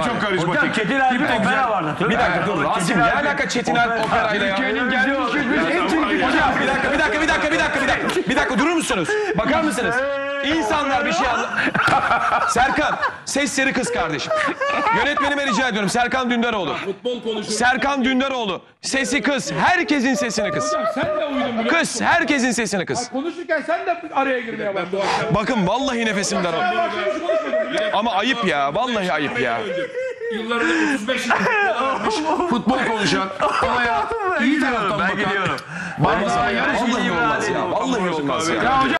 çok karizmatik. Hocam Çetin Alp'in opera vardı. Bir dakika dur. Rasim ne alaka Çetin Alp operayla ya? Türkiye'nin gelmiş geçmiş en çirkin. Hocam bir dakika durur musunuz? Bakar mısınız? İnsanlar bir şey Serkan, sesleri kız kardeşim. Yönetmenime rica ediyorum. Serkan Dündaroğlu. Serkan Dündaroğlu. Sesi kız. Herkesin sesini kız. Sen de uyudun bile. Kız. Herkesin sesini kız. Konuşurken sen de araya girmeye başladın. Bakın vallahi nefesim daraldı. Ama ayıp ya. Vallahi ayıp ya. Yıllarında 35 yıl futbol konuşan, olaya iyi taraftan bakan. Ben gidiyorum. Vallahi olmaz ya. Vallahi olmaz ya.